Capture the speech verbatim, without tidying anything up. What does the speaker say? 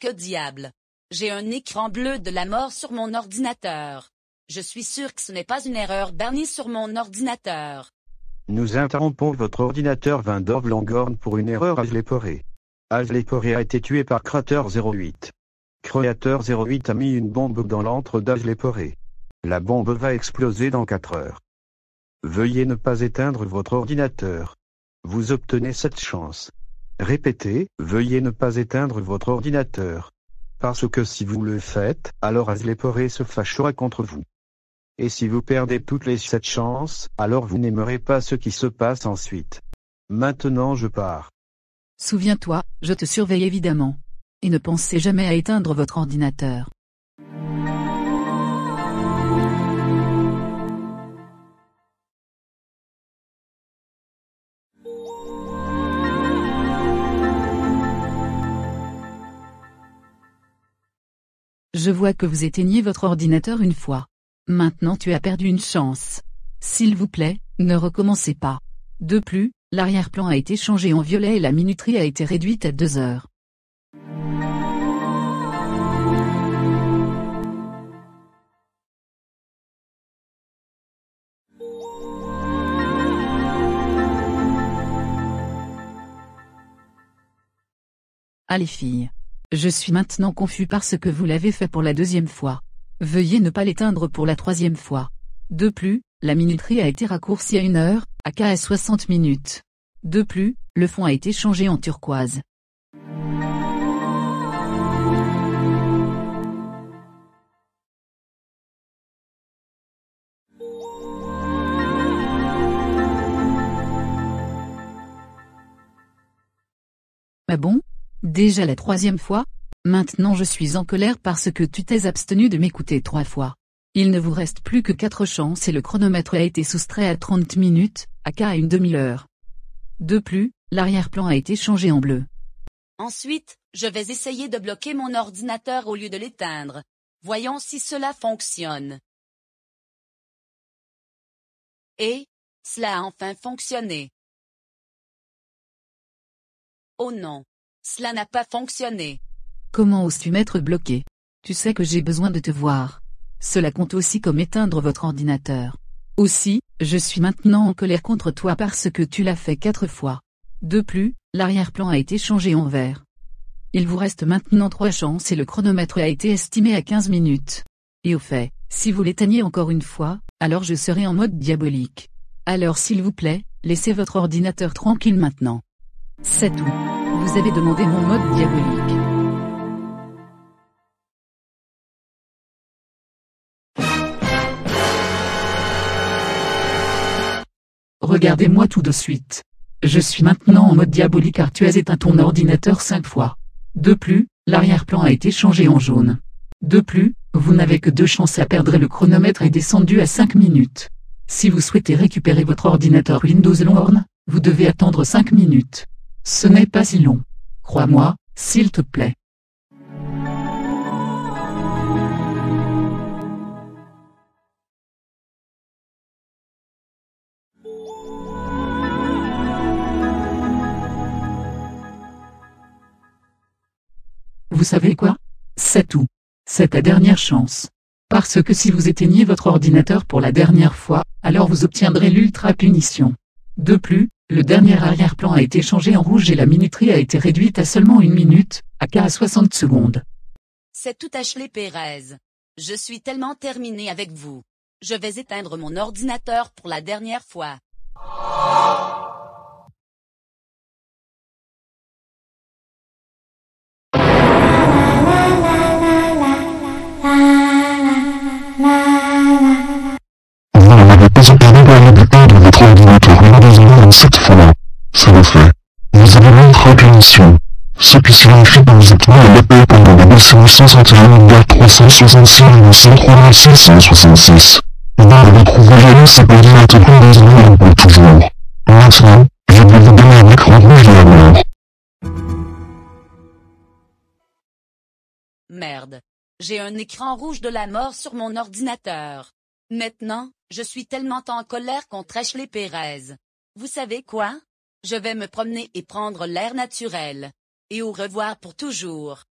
Que diable? J'ai un écran bleu de la mort sur mon ordinateur. Je suis sûr que ce n'est pas une erreur bannie sur mon ordinateur. Nous interrompons votre ordinateur Vindorf Langorn pour une erreur Asleporé. Asleporé a été tué par Crater zéro huit. Creator zéro huit a mis une bombe dans l'antre d'Asleporé. La bombe va exploser dans quatre heures. Veuillez ne pas éteindre votre ordinateur. Vous obtenez cette chance. Répétez, veuillez ne pas éteindre votre ordinateur. Parce que si vous le faites, alors Asleporé se fâchera contre vous. Et si vous perdez toutes les sept chances, alors vous n'aimerez pas ce qui se passe ensuite. Maintenant je pars. Souviens-toi, je te surveille évidemment. Et ne pensez jamais à éteindre votre ordinateur. Je vois que vous éteignez votre ordinateur une fois. Maintenant tu as perdu une chance. S'il vous plaît, ne recommencez pas. De plus, l'arrière-plan a été changé en violet et la minuterie a été réduite à deux heures. Allez filles. Je suis maintenant confus parce que vous l'avez fait pour la deuxième fois. Veuillez ne pas l'éteindre pour la troisième fois. De plus, la minuterie a été raccourcie à une heure, aka soixante minutes. De plus, le fond a été changé en turquoise. Ah bon? Déjà la troisième fois? Maintenant je suis en colère parce que tu t'es abstenu de m'écouter trois fois. Il ne vous reste plus que quatre chances et le chronomètre a été soustrait à trente minutes, aka une demi-heure. De plus, l'arrière-plan a été changé en bleu. Ensuite, je vais essayer de bloquer mon ordinateur au lieu de l'éteindre. Voyons si cela fonctionne. Et, cela a enfin fonctionné. Oh non, cela n'a pas fonctionné. Comment oses-tu m'être bloqué? Tu sais que j'ai besoin de te voir. Cela compte aussi comme éteindre votre ordinateur. Aussi, je suis maintenant en colère contre toi parce que tu l'as fait quatre fois. De plus, l'arrière-plan a été changé en vert. Il vous reste maintenant trois chances et le chronomètre a été estimé à quinze minutes. Et au fait, si vous l'éteignez encore une fois, alors je serai en mode diabolique. Alors s'il vous plaît, laissez votre ordinateur tranquille maintenant. C'est tout. Vous avez demandé mon mode diabolique. Regardez-moi tout de suite. Je suis maintenant en mode diabolique car tu as éteint ton ordinateur cinq fois. De plus, l'arrière-plan a été changé en jaune. De plus, vous n'avez que deux chances à perdre et le chronomètre est descendu à cinq minutes. Si vous souhaitez récupérer votre ordinateur Windows Langorn, vous devez attendre cinq minutes. Ce n'est pas si long. Crois-moi, s'il te plaît. Vous savez quoi? C'est tout. C'est ta dernière chance. Parce que si vous éteignez votre ordinateur pour la dernière fois, alors vous obtiendrez l'ultra punition. De plus, le dernier arrière-plan a été changé en rouge et la minuterie a été réduite à seulement une minute, aka soixante secondes. C'est tout Ashley Perez. Je suis tellement terminé avec vous. Je vais éteindre mon ordinateur pour la dernière fois. Vous n'avez pas obtenu la d'éteindre votre ordinateur Windows cette fois. C'est le fait. Vous avez l'ultra punition. Ce qui signifie que vous êtes mis à la paix pendant les deux cent soixante et un milliards trois cent soixante-six mille cent trois mille six cent soixante-six. Vous avez trouvé la cet ordinateur Windows Langorn pour toujours. Maintenant, je vais vous donner un écran rouge de la mort. Merde. J'ai un écran rouge de la mort sur mon ordinateur. Maintenant, je suis tellement en colère contre Ashley Perez. Vous savez quoi? Je vais me promener et prendre l'air naturel. Et au revoir pour toujours.